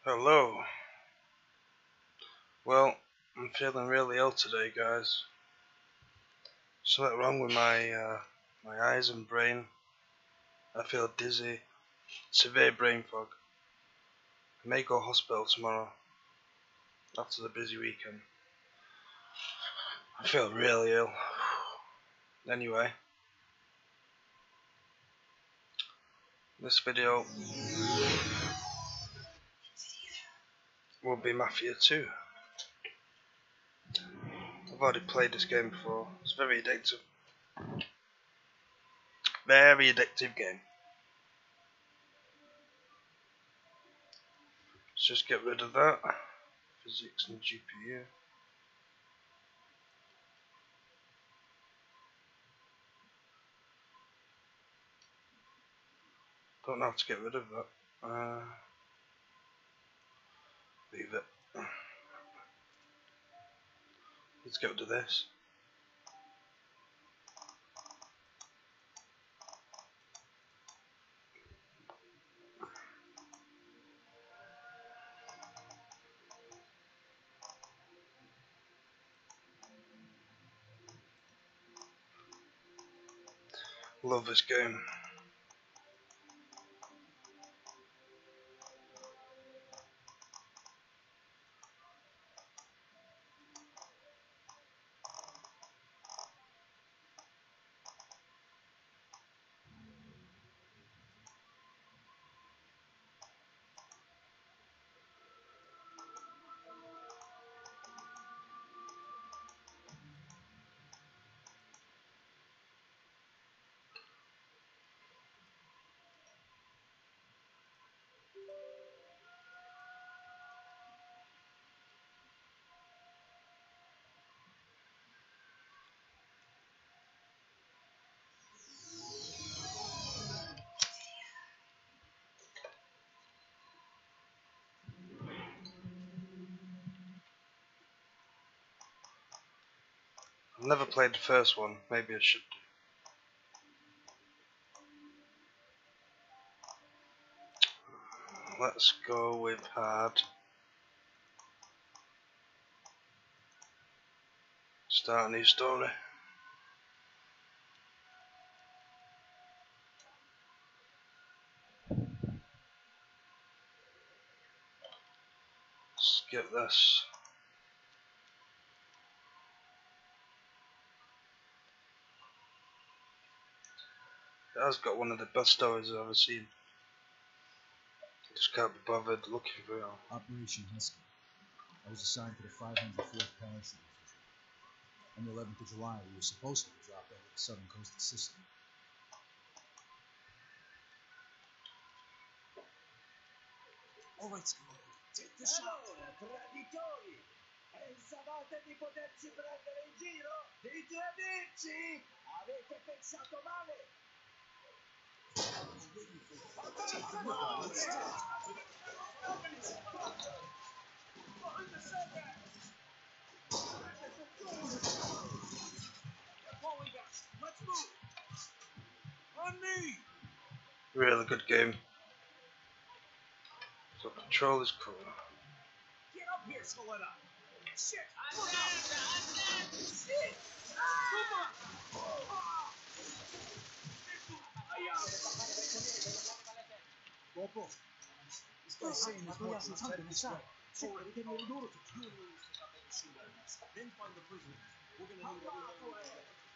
Hello. Well, I'm feeling really ill today, guys. Something wrong with my eyes and brain. I feel dizzy, severe brain fog. I may go hospital tomorrow after the busy weekend. I feel really ill. Anyway, this video will be Mafia 2. I've already played this game before. It's very addictive. Very addictive game. Let's just get rid of that. Physics and GPU. Don't know how to get rid of that. Leave it. Let's go to this. Love this game. I've never played the first one, maybe I should do. Let's go with hard. Start a new story. Skip this. It has got one of the best stories I've ever seen. I just can't be bothered looking for it all. Operation Husky. I was assigned to the 504th Parachute Division. On the 11th of July, we were supposed to be dropped over the southern coast of Sicily. All right, Scott. Take the shot. Allora, traditori, pensavate di poterci prendere in giro? Di tradirci? Avete pensato male? Let's move. On me. Really good game. So control is cool. Get up here, Soletta. Shit. Look out. Shit. Come on. Popo, this guy's saying there's more troops headed this way. So we're getting a little to kill then find the prisoners. We're gonna need everything.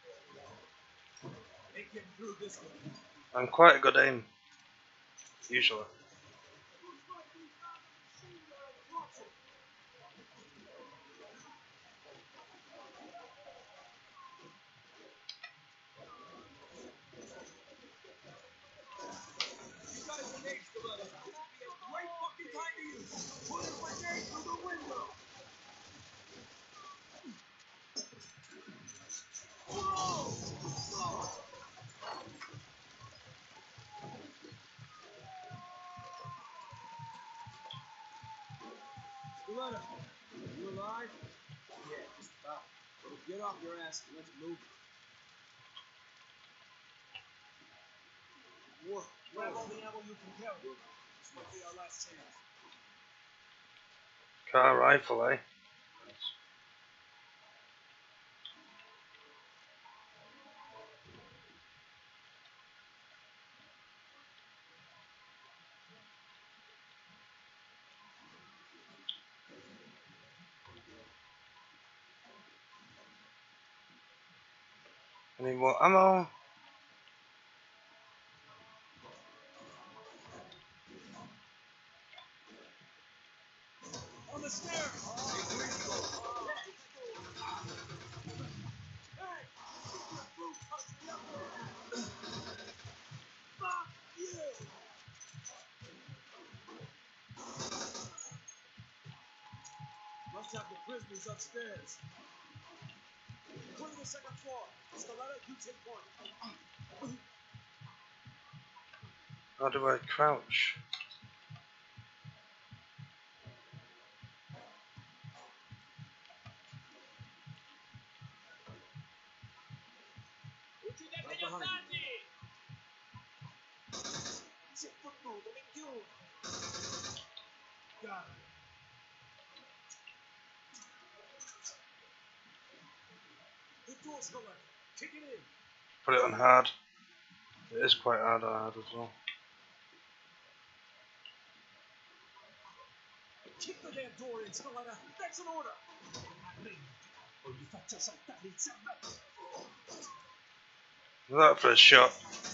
Make him through this way. I'm quite a good aim, usually. Soletta, you alive? Yeah, just about. Well, get off your ass and let's move. Whoa. Grab all the ammo you can carry. This might be our last chance. Car rifle, eh? Any more ammo? On the stairs! Hey! Secret blue country up there! Fuck you! Must have the prisoners upstairs. Clear the second floor. Stiletto, you take point. How do I crouch? Right behind you. Si è fottuto, minchione. Got it. The door's going. Kick it in. Put it on hard. It is quite hard as well. Kick the damn door in, Stiletto. That's an order. O gli faccio saltare il cervello. That for a shot.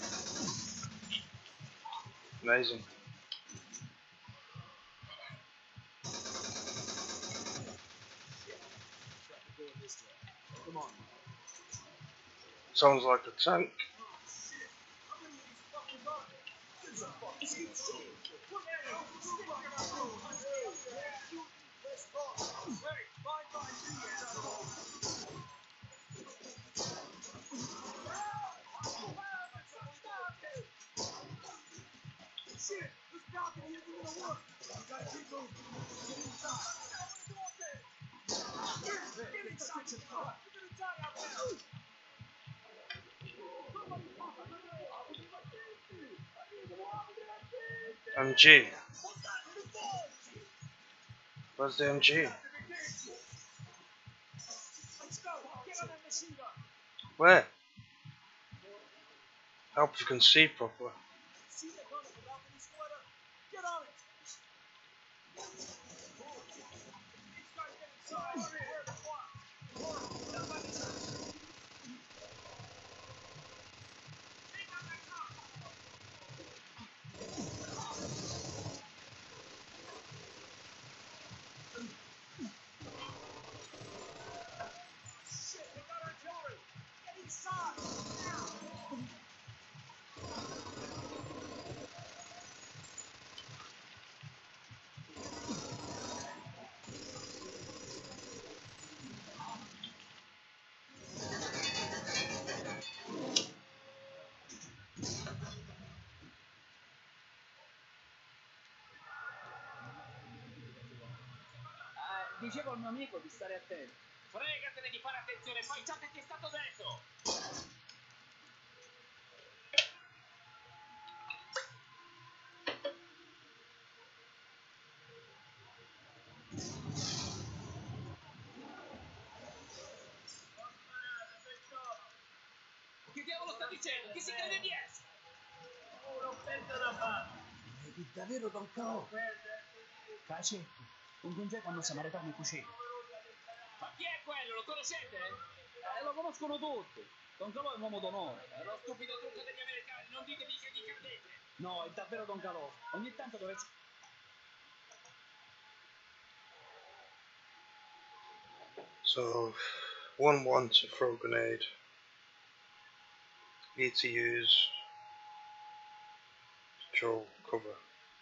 Amazing. Come on. Sounds like a tank. Shit! This balcony isn't gonna work! You gotta keep moving! Get inside! Get inside! You're gonna die out there! MG. Where's the MG? Let's go! Get on that machine gun! Where? Help if you can see properly. See that gun at the balcony, Stiletto? Get on it! These guys get inside! Where the fuck? Somebody's hurt! Take out that cop! Shit, they got artillery! Get inside! Now! Dicevo al mio amico di stare attento. Fregatene di fare attenzione, fai ciò che ti è stato detto! Che diavolo sta dicendo? Chi si crede di essere? Non penso da fare! Vedi davvero Don Calò? Facetto, un congeco samaritano in cucina. Ma chi è quello? Lo conoscete? Lo conoscono tutti. Don Calò è un uomo d'onore. È lo stupido trucco degli americani, non ditemi che gli credete! No, è davvero Don Calò. Ogni tanto dovresti... So, 1-1 to throw grenade. Need to use control cover.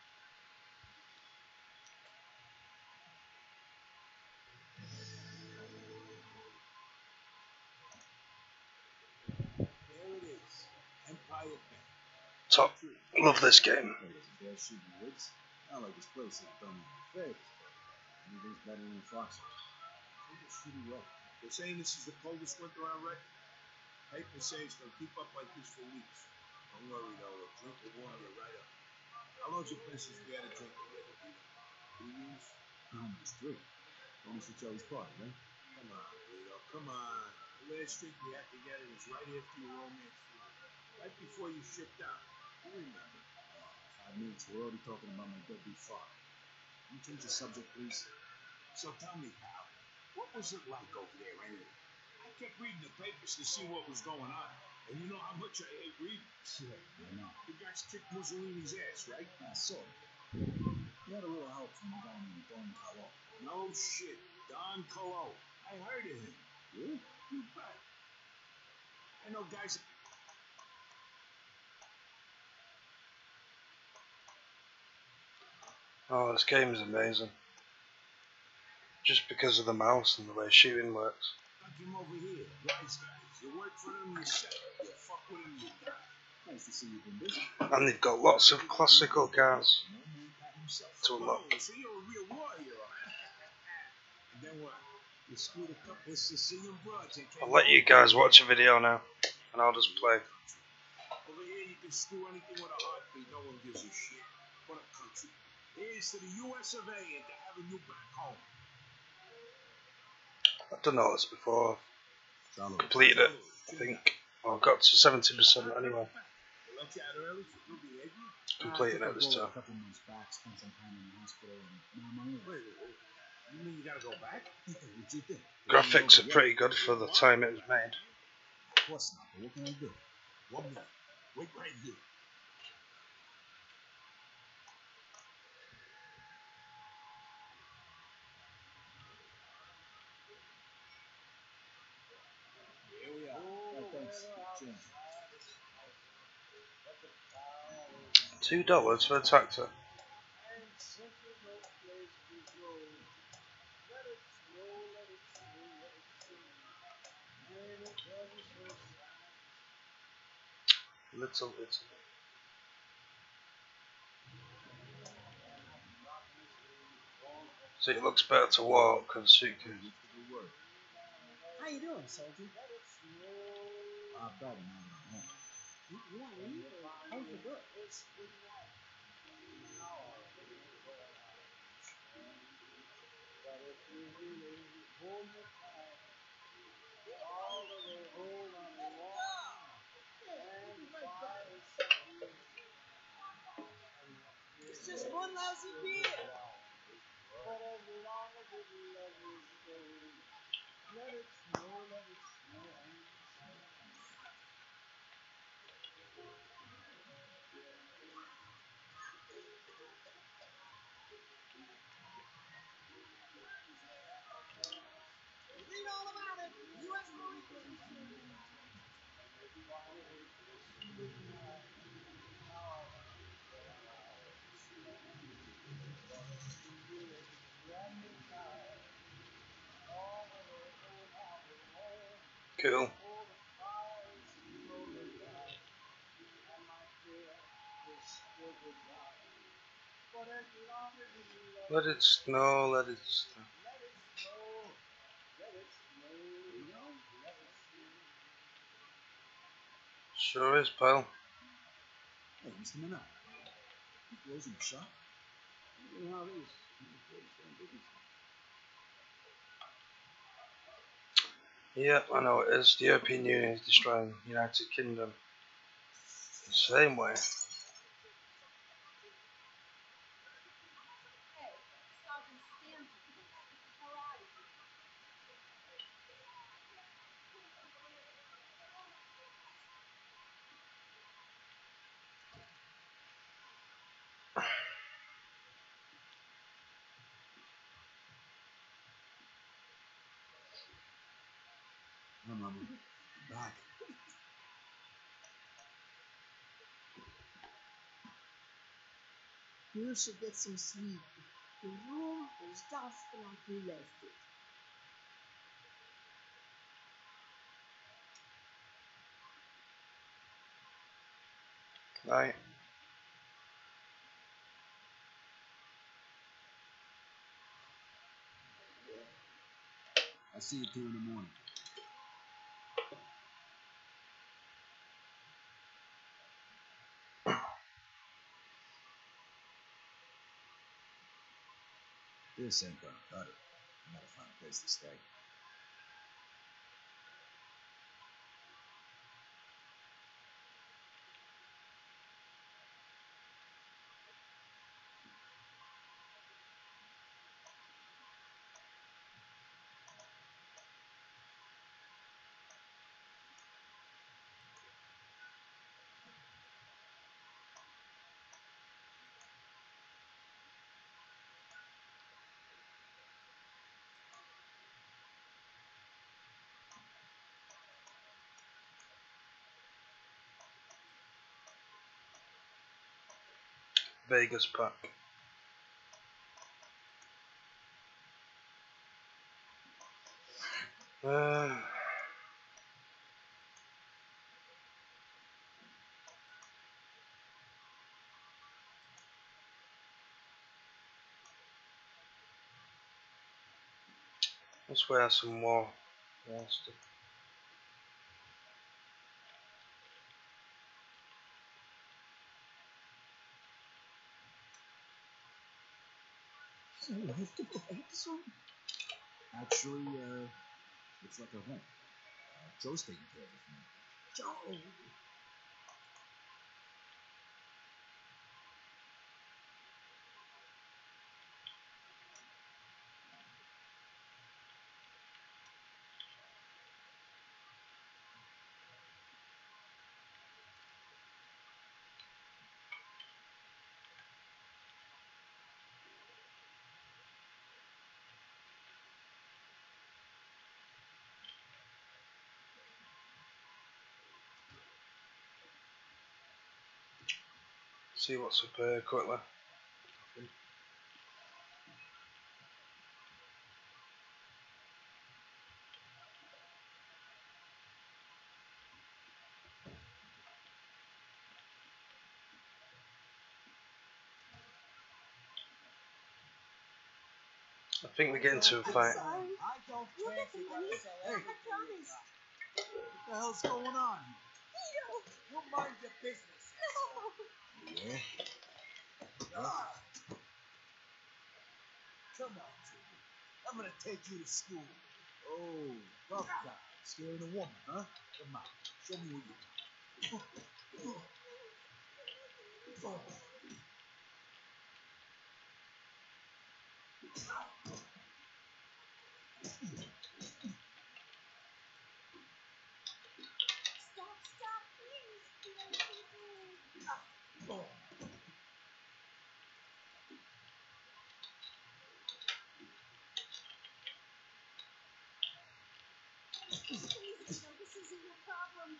There it is. Empire Bank. Top. Love this game. Hey, there's a bad shooting woods. Not like this place has done me any favors, but anything's better than Fox's. I think it's shooting well. They're saying this is the coldest winter on record. Paper says it's gonna keep up like this for weeks. Don't worry though, a drink will warm you right up. How long's your place since we had a drink already? 3 years? Almost three. Only for Joey's party, right? Come on, Lito, come on. The last drink we had together was right after your romance funeral. Right before you shipped out. You remember? 5 minutes, we're already talking about my deadbeat father. Can you change the subject, please? So tell me, pal, what was it like over there anyway? I kept reading the papers to see what was going on. And you know how much I hate reading. Yeah, I know. The guys kicked Mussolini's ass, right? I saw it. You had a little help from a guy named Don Carlo. No shit. Don Colo. I heard of him. Really? You bet. I know guys. Oh, this game is amazing. Just because of the mouse and the way shooting works. Like him over here. Wise guys. You work for them, you set. You fuck with them, you die. Nice to see you've been busy. And they've got lots of classical cars No man pat himself. to unlock. Oh, so you're a real warrior. And then what? You screwed a couple of Sicilian broads and came I'll let you guys watch a video now, and I'll just play. Over here, you can screw anything with a heartbeat. No one gives a shit. What a country. Here's to the U.S. of A. and to having you back home. I've done all this before. Salud. Completed it, I think. Well, I've got to 70% anyway. They let you out early for good behavior? Completing it this A time. couple months back, spent some time in the hospital, and now I'm on Wait. You mean you gotta go back? What you think? Graphics are pretty good for the time it was made. Of course not, but what can I do? 1 minute. Wait right here. Here we are. Thanks. Change. $2 for a tractor. Little. So it looks better to walk than suitcase. How you doing, soldier? Better now that I'm home. You want to leave? How's it good? It's just one lousy beer. Read all about it. U.S. Marines. Cool. Let it snow, let it snow. Sure is, pal. Hey, Mr. Manat. You closing the shop? You know how it is. Yep, I know it is. The European Union is destroying the United Kingdom. The same way. No, Mama. Back. You should get some sleep. The room is just like you left it. Right. I'll see you 2 in the morning. This ain't gonna cut it. I gotta find a place to stay. Vegas pack. Let's wear some more stuff. So you have to go back soon? Actually, looks like I won't. Joe's taking care of it for me. Joe. See what's up here quickly. I think we get into a fight. Sorry. I don't You'll care get if the you money. gotta sell I everything. promise. What the hell's going on? Vito! You mind your business. No! Yeah? Come on, Jimmy. I'm gonna take you to school. Oh, tough guy. Scaring a woman, huh? Come on, show me what you got. Stop, please. Vito, please, Vito, this isn't your problem.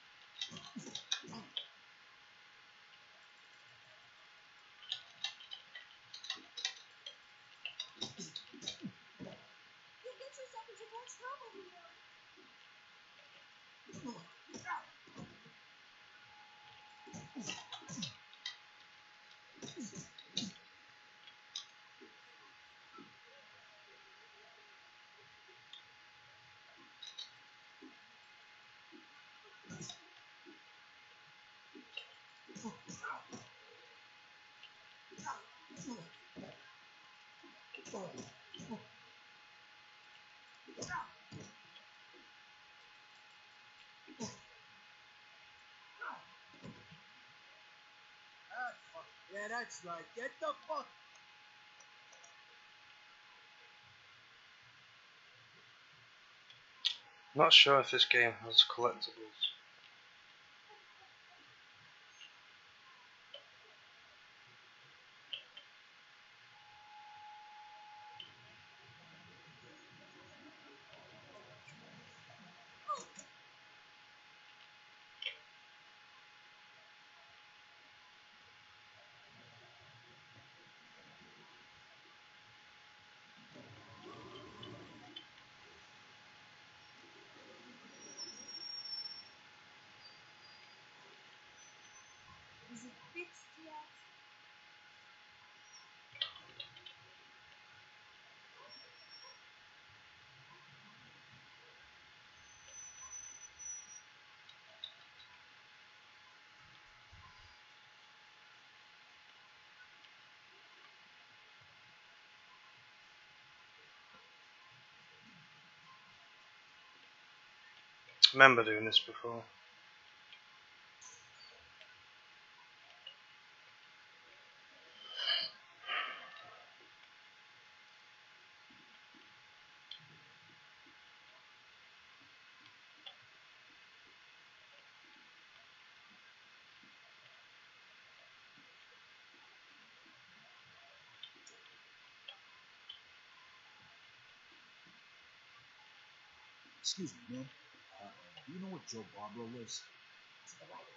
You'll get yourself into more trouble, Vito. Yeah, that's right. Get the fuck. Not sure if this game has collectibles. remember doing this before. Excuse me, man. Do you know where Joe Barbaro lives? To the right.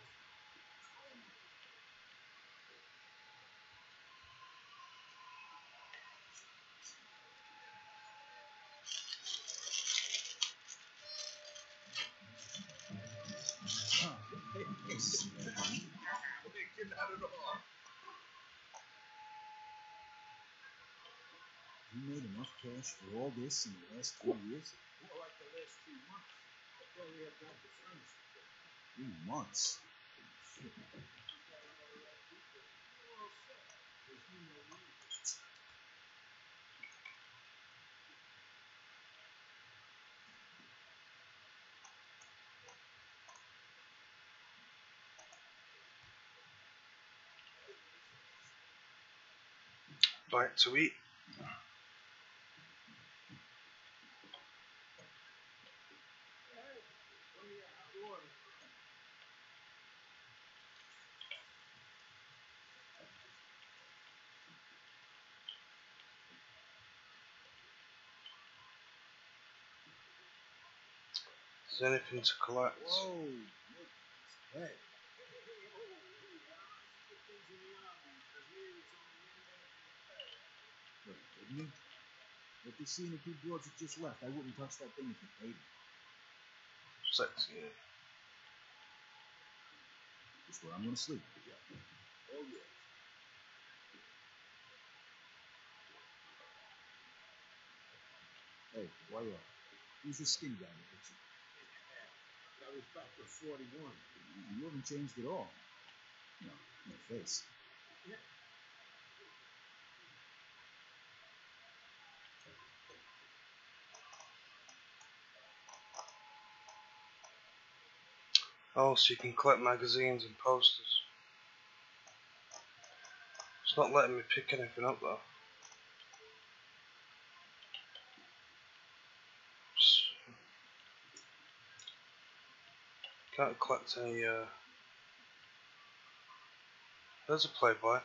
Get out of the hall. You made enough cash for all this in the last 3 years? More like the last 3 months. I barely have got the furnace. 3 months? Shit. Bite to eat. Is there anything to collect? Whoa. Hey. Look, didn't you? If you seen the 2 broads that just left, I wouldn't touch that thing if you paid me. Sexy. That's where I'm gonna sleep. Oh, yeah. Hey, why who's the skinny guy in the picture? That was back to 41. You haven't changed at all. No, no face. Oh, so you can collect magazines and posters. It's not letting me pick anything up though. Can't collect any, there's a Playboy.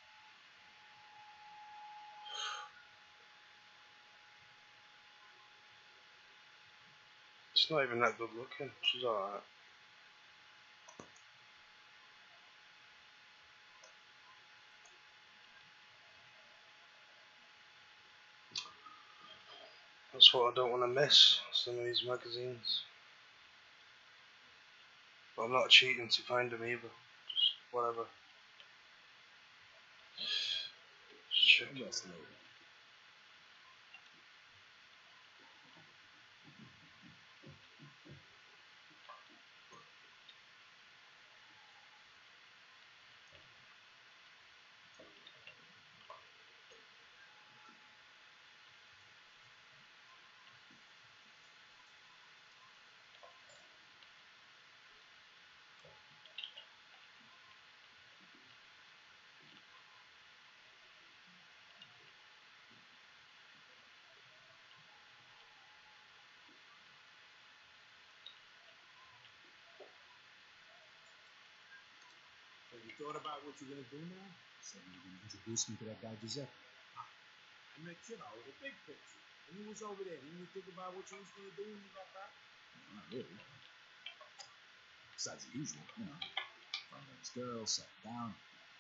It's not even that good looking. She's alright. That's what I don't want to miss, some of these magazines. But I'm not cheating to find them either. Just whatever. Just check. Rest later. So you thought about what you're gonna do now? So you're gonna introduce me to that guy Giuseppe? I meant, you know, the big picture. When you was over there, didn't you think about what you was gonna do when you got back? Not really. Besides the usual, you know. Find out his girl, settle down.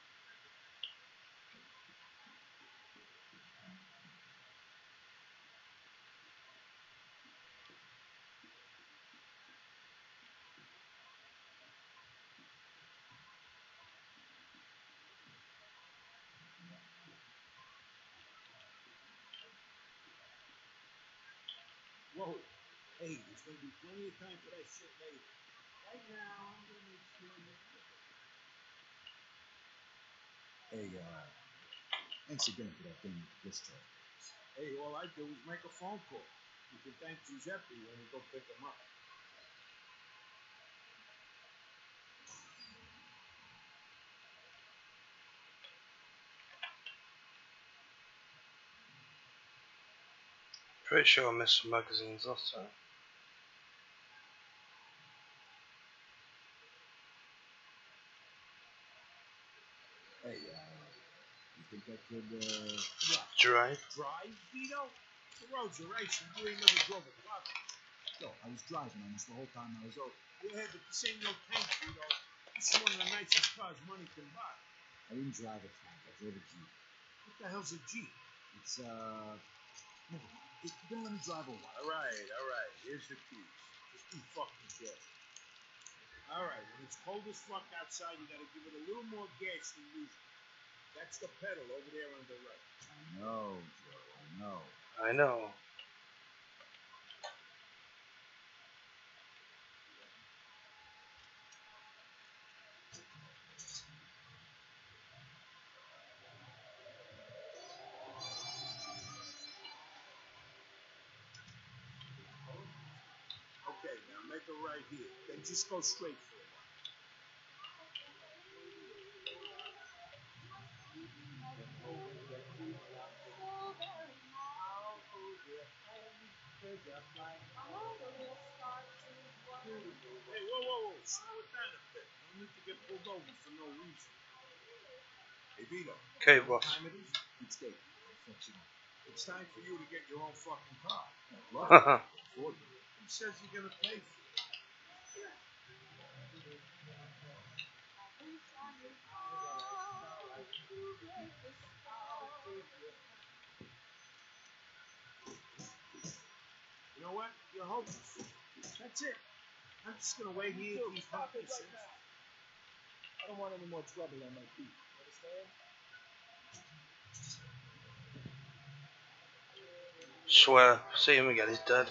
Whoa. Hey, there's gonna be plenty of time for that shit later. Right now, I'm gonna make sure that... Hey, thanks again for that thing with the discharge. Hey, all I do is make a phone call. You can thank Giuseppe when we go pick him up. Pretty sure I missed some magazines last time. Hey, you think I could, Drive? drive, Vito? The roads are racing. You ain't never drove a car. No, I was driving almost the whole time I was over. Yeah, but this ain't no tank, Vito. This is one of the nicest cars money can buy. I didn't drive a tank. I drove a Jeep. What the hell's a Jeep? It's, never mind. Just don't let me drive a while. All right. Here's the keys. Just be fucking careful. All right, when it's cold as fuck outside, you gotta give it a little more gas than usual. That's the pedal over there on the right. I know, Joe, I know. I know. Okay, now make a right here. Then just go straight for it. Hey, whoa. Slow it down a bit. No need to get pulled over for no reason. Hey, Vito. Okay, you know what boss. time it is? It's daytime. I'll fix it up. It's time for you to get your own fucking car. Love Haha. it. Afford it. Who says you're gonna pay for it? You know what? You're hopeless. That's it. I'm just gonna wait here till he's Stop it happy. right now. I don't want any more trouble on my feet. Understand? Swear, see him again, he's dead.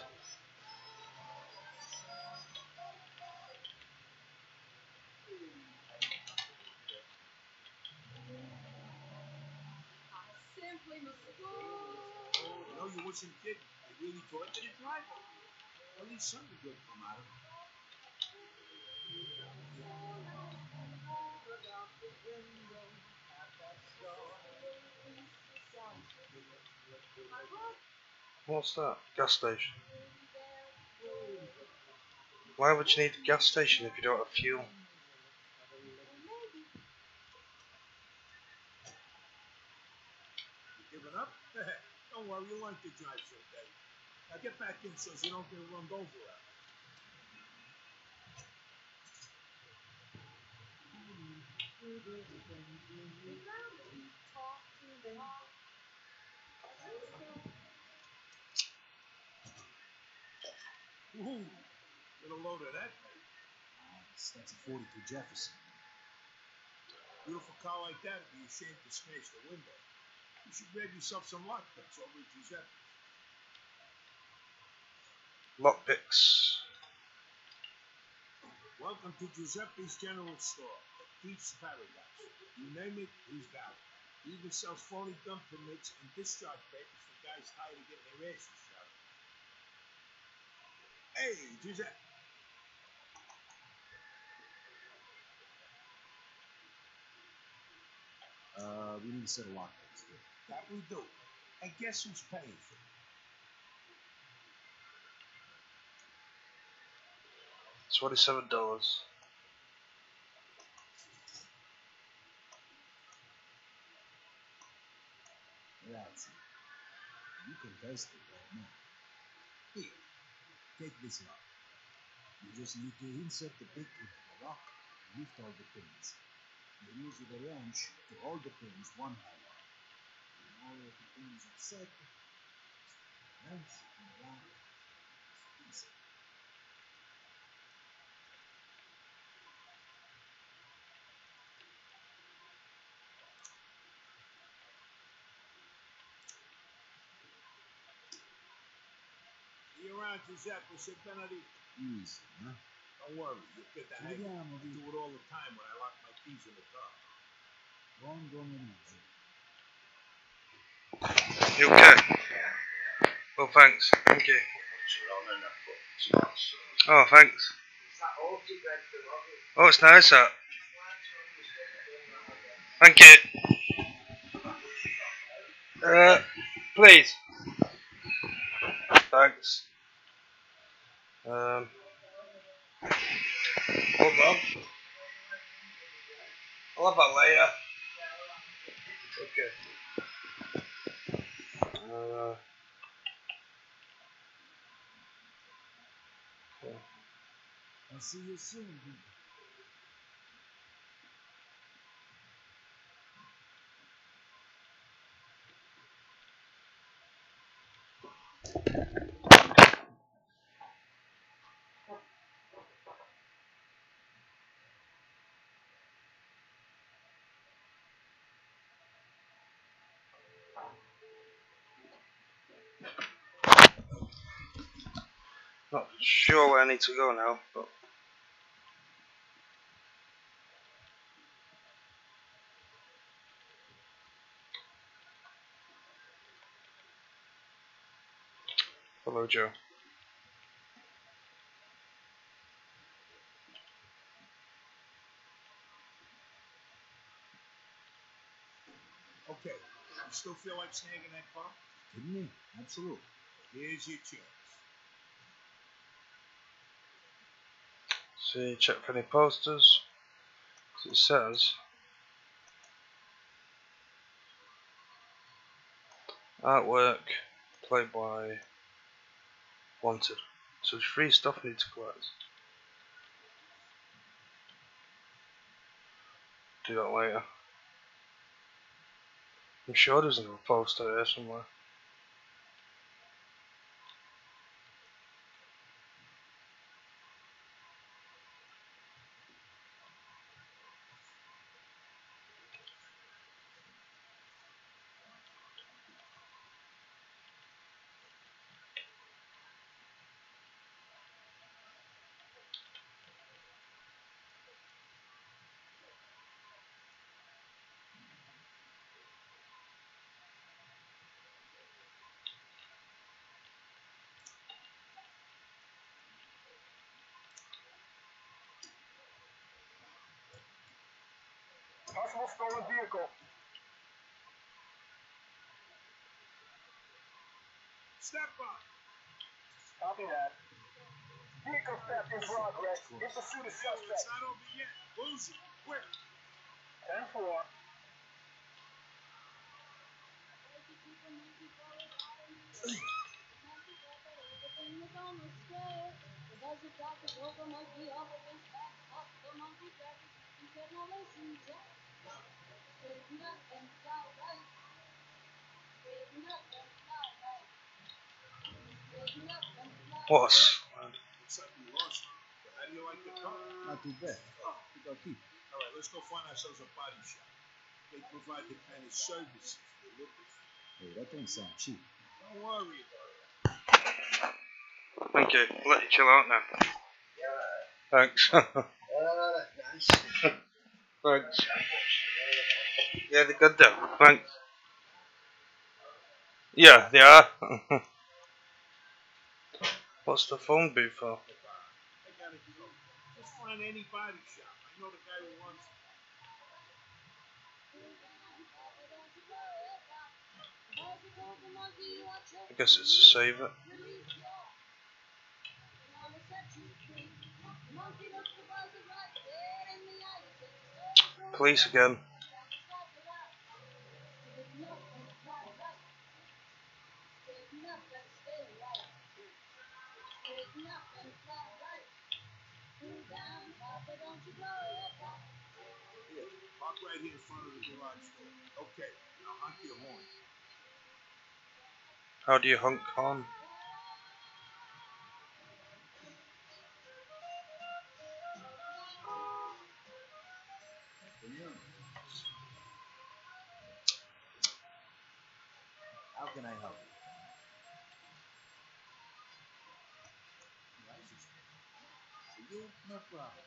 You know, you wasn't kidding. They really thought that it drive over. At least something good come out of it. What's that? Gas station. Why would you need a gas station if you don't have fuel? You giving up? Don't worry, you like to drive so bad. Now get back in so you don't get run over out. Ooh, get a load of that. That's a 42 Jefferson. Beautiful car like that would be a shame to smash the window. You should grab yourself some lockpicks over at Giuseppe. Lockpicks. Welcome to Giuseppe's General Store, a thief's paradise. You name it, he's got it. He even sells phony gun permits and discharge papers for guys tired of getting their asses shot. Hey, Giuseppe. We need a set of lockpicks too. That we do. And guess who's paying for it? $27. That's it. You can test it right now. Here, take this lock. You just need to insert the pick into the lock and lift all the pins. Then use the wrench to hold the pins one by one. When all of the pins are set, wrench and the lock is easy. See you around, Giuseppe. Say Benedict. Easy, huh? Don't worry, you'll get the hang of it. I do it all the time when I lock my keys in the car. You okay? Well, thanks. Thank you. Oh, thanks. Oh, it's nice that. Thank you. Please. Thanks. Hold on. I'll have that later. Okay. Cool. I'll see you soon. Not sure where I need to go now, but hello, Joe. Okay, you still feel like snagging that car? Kidding me? Absolutely. Here's your chance. See, check for any posters. 'Cause it says artwork, Playboy, wanted. So there's free stuff I need to collect. Do that later. I'm sure there's another poster here somewhere. Possible stolen vehicle. Step up! Copy that. Vehicle theft in progress. In pursuit of It's suspect. not over yet. Boozy, quick! 10-4. What a Looks like we lost you. How do you like the car? Not too bad. Oh. Think I'll keep it. Alright, let's go find ourselves a body shop. They provide the kind of services we're looking for. Hey, that don't sound cheap. Don't worry about it. Thank you. I'll let you chill out now. Thanks. Nice. Thanks. Yeah, they're good though. Thanks. Yeah, they are. What's the phone booth for? I gotta go. Just find any body shop. I know the guy who wants it. I guess it's to save it. Police again. Here, park right here in front of the garage door. Okay, now honk your horn. How do you honk on? How can I help you? License plate. For you, no problem.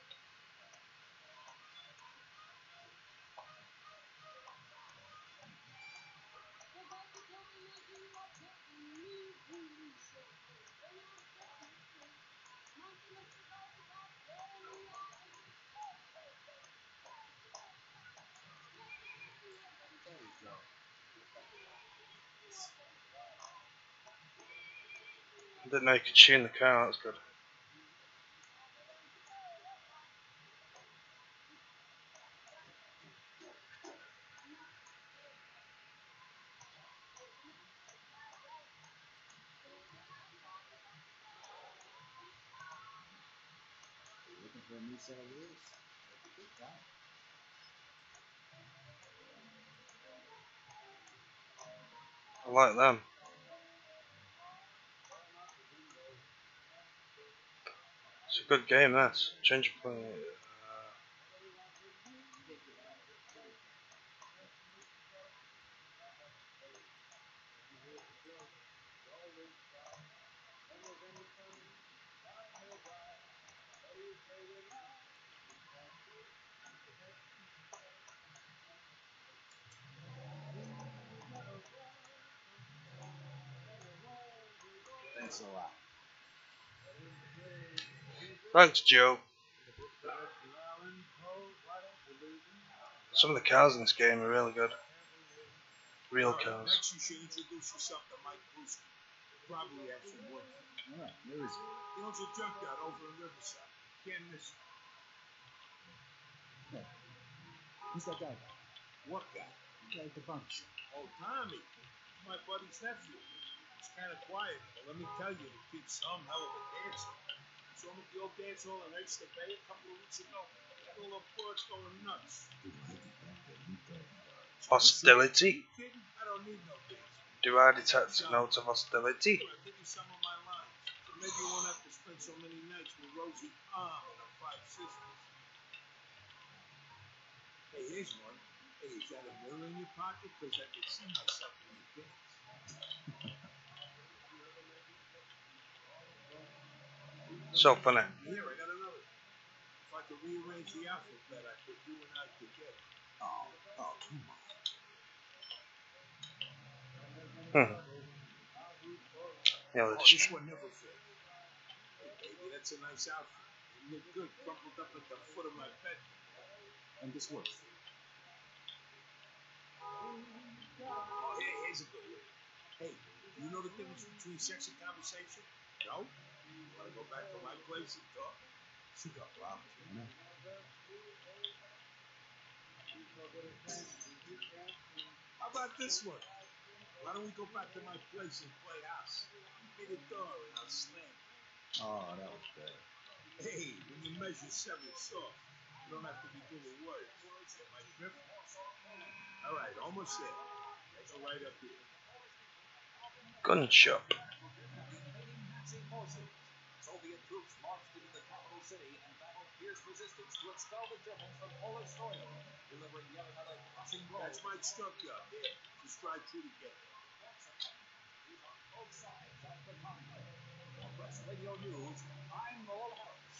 There you go. I didn't know you could tune the car, that's good. Looking for a new set of wheels? That's a good guy. I like them. It's a good game, this. Change of play. Thanks a lot. Thanks, Joe. Some of the cars in this game are really good. Real cars. Next, you should introduce yourself to Mike Bruce. Probably have some work. Alright, where is he? He owns a junkyard over in Riverside. Can't miss him. Hey, who's that guy? What guy? The guy at the bunk shop. Oh, Tommy. He's my buddy's nephew. He's kind of quiet, but let me tell you, the kid's some hell of a dancer. Saw him at the old dance hall in Oyster Bay a couple of weeks ago. Got all the boards going nuts. Hostility? You kidding? I don't need no dance. Do I detect notes of hostility? I'll give you some of my lines. So maybe you won't have to spend so many nights with Rosie Palm and her 5 sisters. Hey, here's one. Hey, is that a mirror in your pocket? Because I can see myself in the dance. So funny. Here, I got another. If I could rearrange the alphabet, I put you and I together. Oh, come on. Yeah, Oh, that's this one never fit. Hey, baby, that's a nice outfit. You look good, crumpled up at the foot of my bed. And this works. Oh, here's a good one. Hey, you know the difference between sex and conversation? No? Want to go back to my place and talk? She got problems, you know? How about this one? Why don't we go back to my place and play house? You be the door and I'll slam. Oh, that was good. Hey, when you measure 7 soft, you don't have to be good with words. Get my drift? All right, almost there. Let's go right up here. gun shop. Soviet troops marched into the capital city and battled fierce resistance to expel the Germans from Polish soil, delivering yet another crushing blow. That's my junkyard there. Just drive through together. Both sides of the conflict. For Press Radio News, I'm Noel Harris.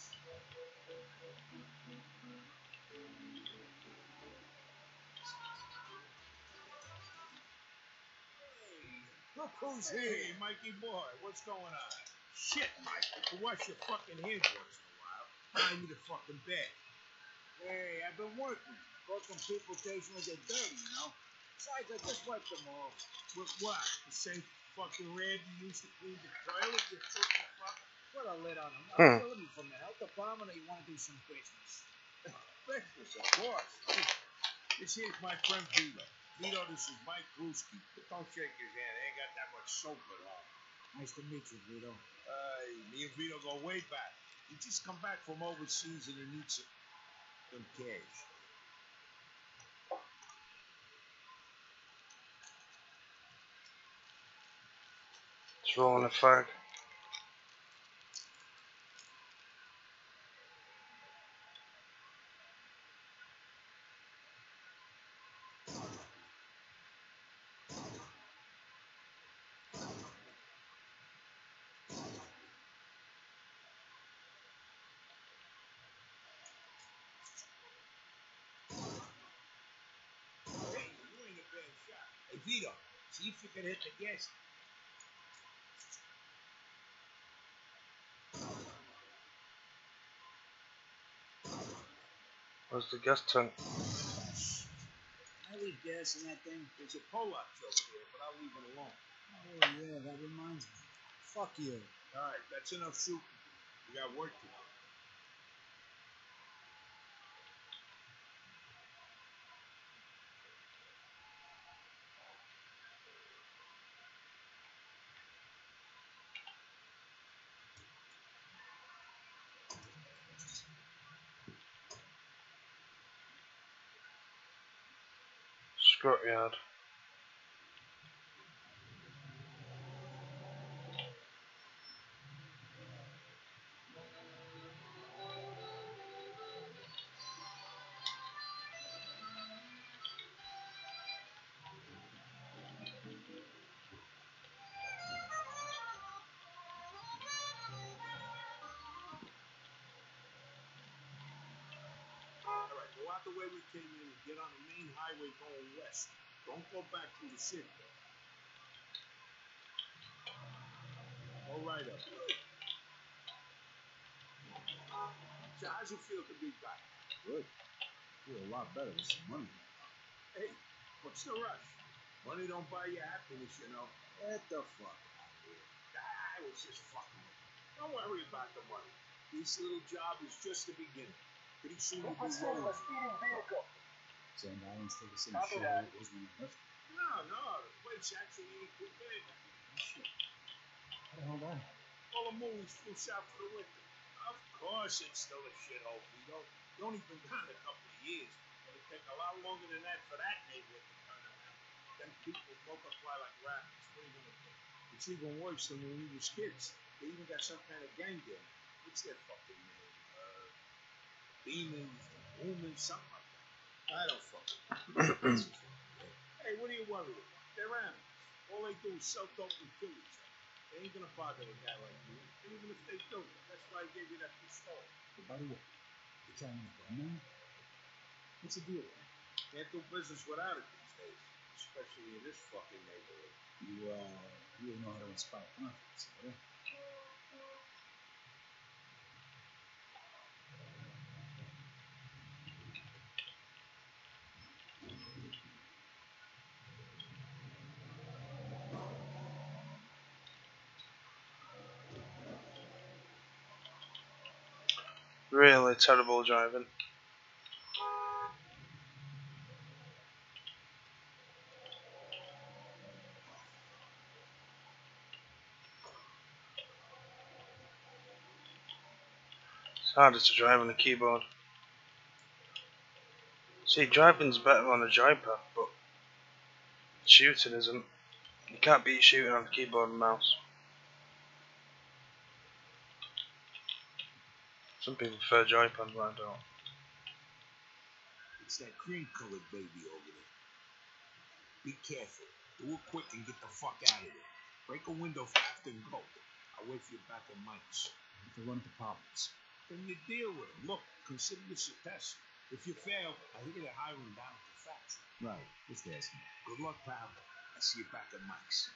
Look who's here. Hey, Mikey boy, what's going on? Shit, Mike. You can wash your fucking hands once in a while. I need a fucking bed. Hey, I've been working. Broken people occasionally get dirty, you know? Besides, I just wiped them all. With what? The same fucking rag you used to clean the toilet, you fucking fuck? Put a lid on them. Hmm. Killing me from the health department, or you want to do some business? Business, of course. This here's my friend Vito. Vito, this is Mike Brewski. Don't shake his hand. He ain't got that much soap at all. Nice to meet you, Vito. Me and Vito go way back. He just come back from overseas and he needs some cash. It's rolling a fag. Hey, you ain't a bad shot. Hey, Vito, see if you can hit the gas. Where's the gas tank? I leave gas in that thing. There's a Polak joke here, but I'll leave it alone. Oh, yeah, that reminds me. Fuck you. Alright, that's enough shooting. We got work to do. Scrapyard. Alright, go out the way we came in and get on the main highway going west. Don't go back through the city, though. Go right up. So how's it feel to be back? Good. I feel a lot better with some money. Hey, what's the rush? Money don't buy you happiness, you know. Get the fuck out of here. I was just fucking with you. Don't worry about the money. This little job is just the beginning. Pretty soon you'll be rolling. Saying I didn't take us in the show it was when we left. No, the place actually ain't too bad. Shit. How the hell that? All the movies flew shot for the winter. Of course it's still a shithole, Vito. You only been gone a couple of years. It'll take a lot longer than that for that neighborhood to turn around. Them people multiply like rabbits. What are you gonna do? It's even worse than when we was kids. They even got some kind of gang there. What's their fucking name? Demons, Humans, something like that. I don't fucking Hey, what are you worried about? They're animals. All they do is sell dope and kill each other. They ain't gonna bother a guy like you. And even if they do, that's why I gave you that pistol. But by the way, you're carrying a gun now? What's the deal? Can't do business without it these days. Especially in this fucking neighborhood. You really know how to inspire confidence, right? Really terrible driving. It's harder to drive on a keyboard. See, driving's better on a joypad, but shooting isn't. You can't beat shooting on a keyboard and mouse. Some people prefer joypad, but I don't. It's that cream-colored baby over there. Be careful. Do it quick and get the fuck out of there. Break a window fast and go. I'll wait for you back at Mike's. If they run into problems. Then you deal with them. Look, consider this a test. If you fail, I hear they're hiring down at the factory. Right. Just asking. Good luck, pal. I'll see you back at Mike's.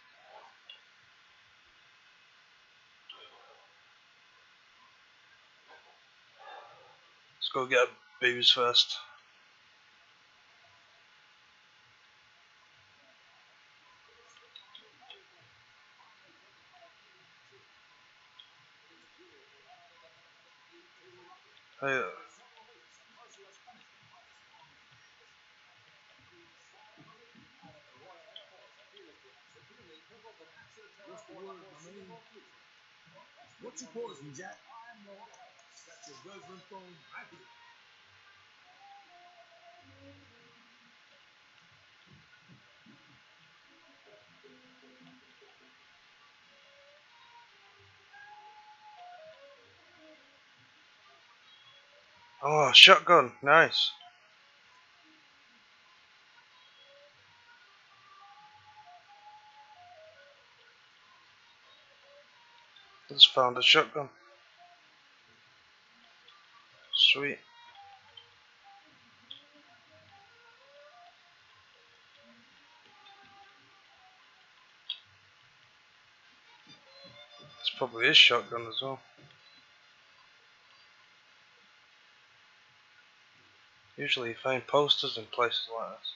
Let's go get a booze first. Hey, What's the word, my man? What's your poison, Jack? Got your girlfriend phone happy. oh, shotgun, nice. Just found a shotgun. Sweet. It's probably his shotgun as well. Usually you find posters in places like this.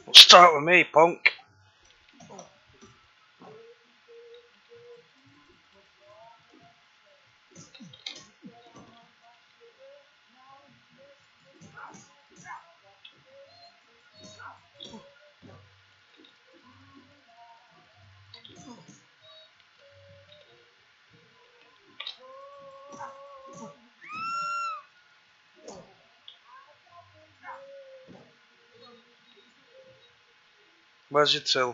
Start with me, punk. Where's your till?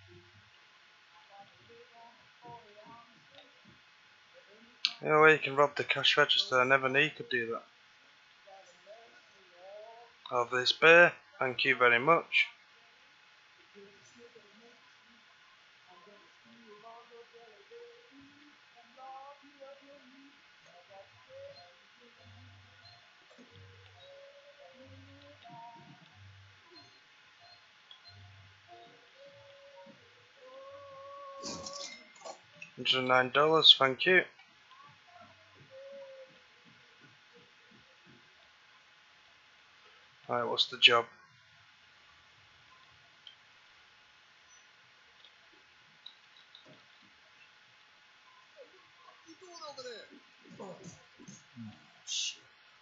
You know where you can rob the cash register? I never knew you could do that. Have this beer, thank you very much. $109, thank you. Alright, what's the job? What you doing over there? Shit.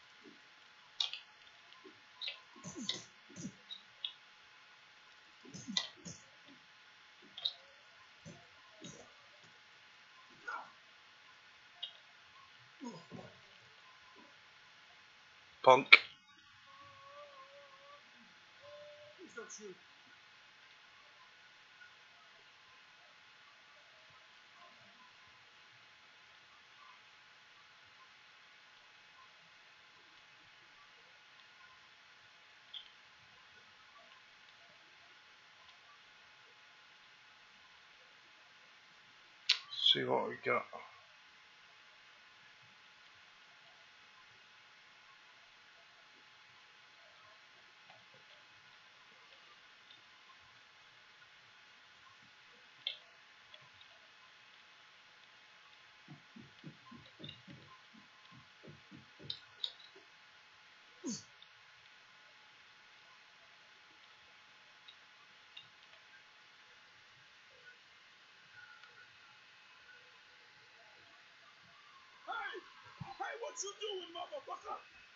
Punk. Please don't shoot. See what we got. Hey, what you doing, motherfucker?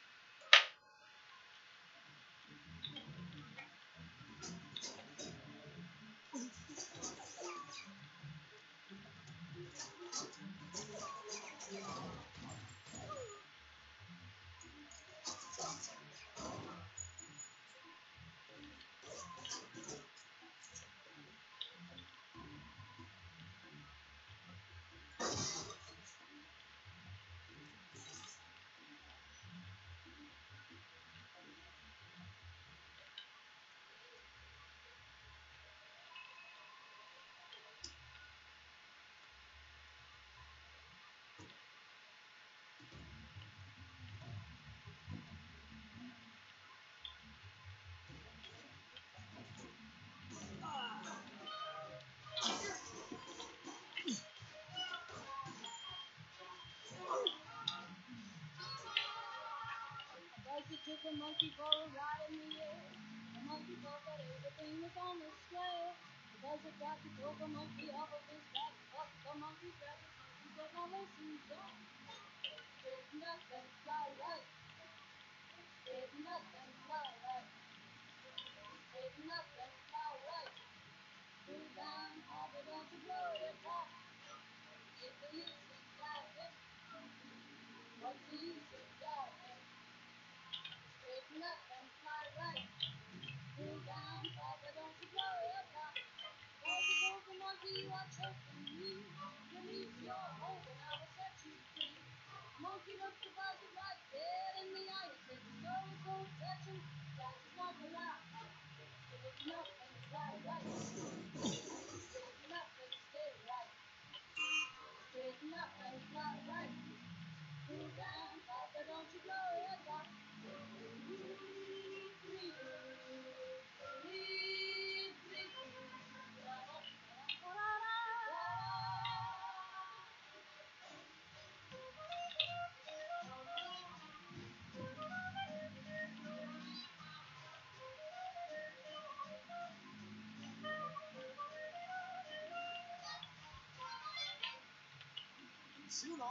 Took a monkey for a ride in the air. The monkey thought that everything was on the square. Because the doctor took a monkey off of his back, but the monkey grabbed his monkey said, "Now listen, Jack. Straighten up and fly right. Straighten up and fly right. Straighten up and fly right. Cool down, Papa, don't you blow your top. If the use of diving, what's the use of diving? Straighten up and fly right. Cool down, Papa, don't you blow your top. Cause you broke the monkey, you are choking me. Release your hold and I will set you free. Monkey looked the buzzard right dead in the eye and said, "The story's so touching, that is not a lie. Straighten up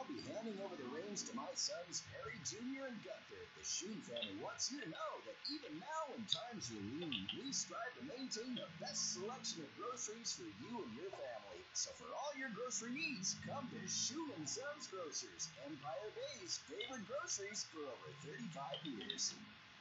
I'll be handing over the reins to my sons Harry Jr. and Gunther. The Sheen family wants you to know that even now when times are lean, we strive to maintain the best selection of groceries for you and your family. So for all your grocery needs, come to Sheen and Sons Grocers, Empire Bay's favorite groceries for over 35 years.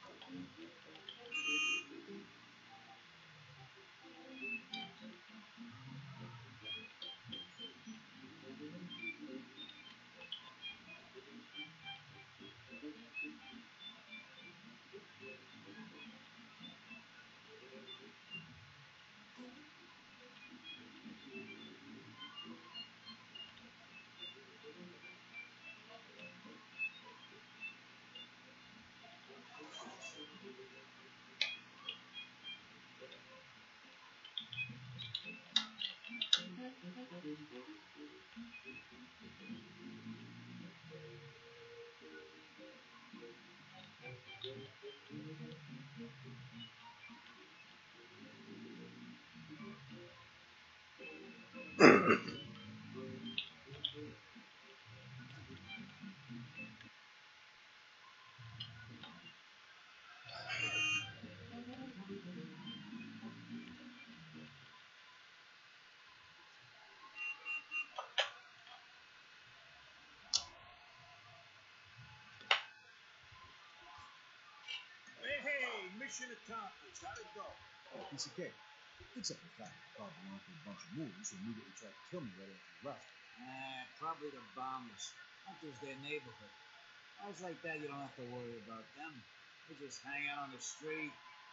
Hey, mission accomplished. How'd it go? Piece of cake. Except the fact that Bob went through a bunch of moves and immediately tried to kill me right after he left. Probably the bombers. Hunter's their neighborhood. Guys like that, you don't have to worry about them. They just hang out on the street.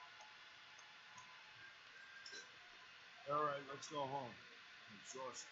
All right, let's go home. I'm exhausted.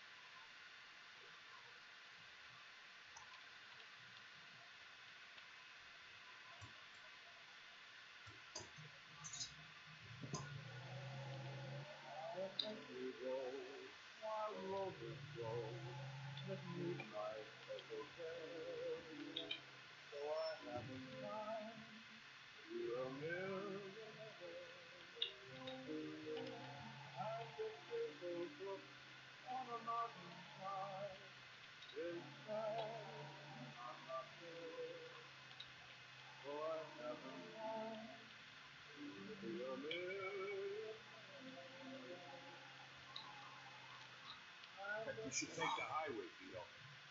You should take the highway, Vito.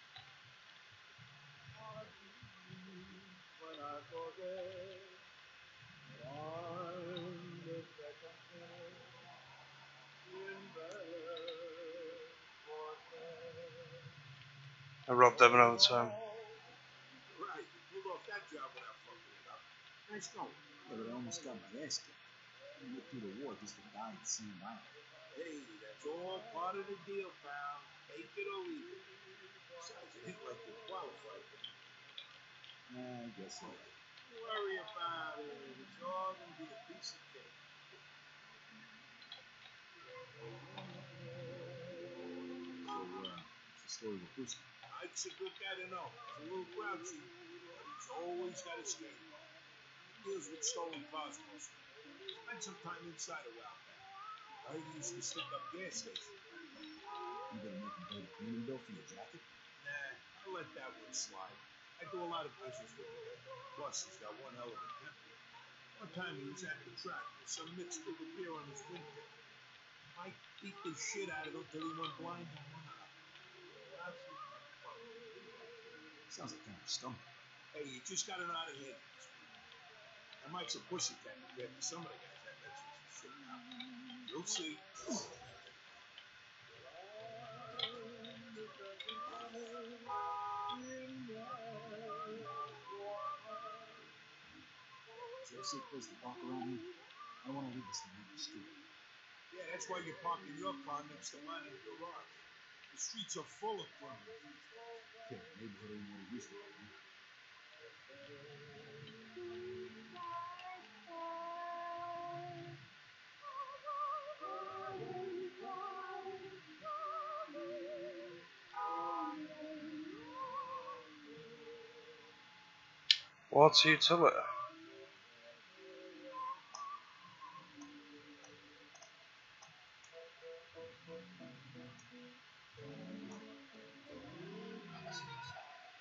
I robbed them another time. Right, you pulled off that job without fucking it up. Nice going. Yeah, but I almost got my ass kicked. I went through the war just to die at Sand Island. Hey, that's all part of the deal, pal. Take it or leave it. Besides, it ain't like you qualified. I guess so. Don't worry about it. It's all gonna be a piece of cake. So, what's the story with Brewster? Ike's a good guy to know. He's a little grouchy, but he's always got his game on. He deals with stolen cars mostly. Spent some time inside a while back. I heard he used to stick up gas stations. You gonna make him pay the cleaning bill for your jacket? Nah, I'll let that one slide. I do a lot of business with him. Plus, he's got one hell of a temper. One time he was at the track with some mixed spilled a beer on his windpipe. Mike beat the shit out of him till he went blind in one eye. Sounds like kind of a scumbag. Hey, you just got an out of hand. That Mike's a pussycat compared to some of the guys that lets you shit out. You'll see. Is there a safe place to park around here? I don't want to leave this thing on the street. Yeah, that's why you're parking your car next to mine in the garage. The streets are full of criminals. Okay, the neighborhood ain't what it used to be. Huh? What's utility?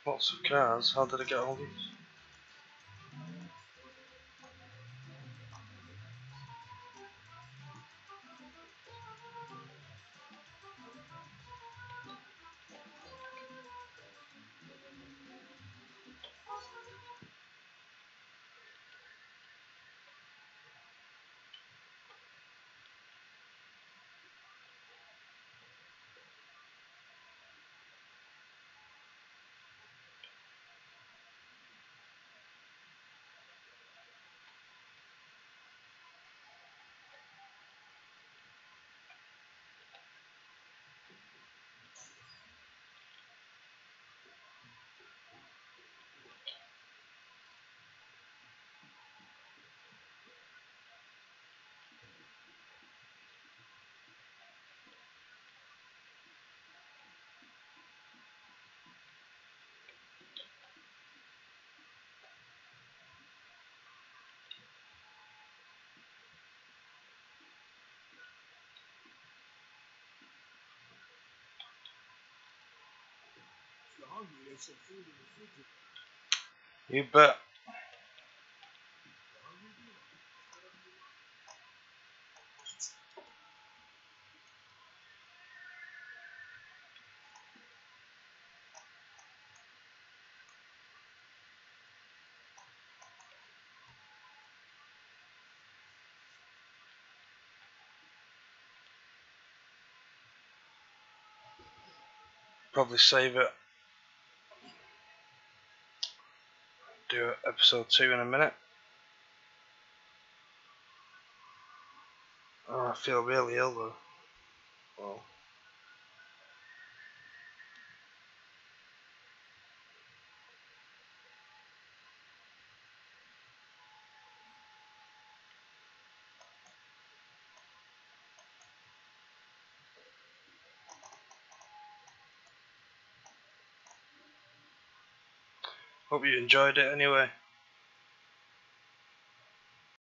Lots of cars. How did I get all these? If you're hungry, there's some food in the refrigerator. You bet. You're hungry, dude? Whatever you want. Probably save it. Do episode 2 in a minute. Oh, I feel really ill though. Well, hope you enjoyed it anyway.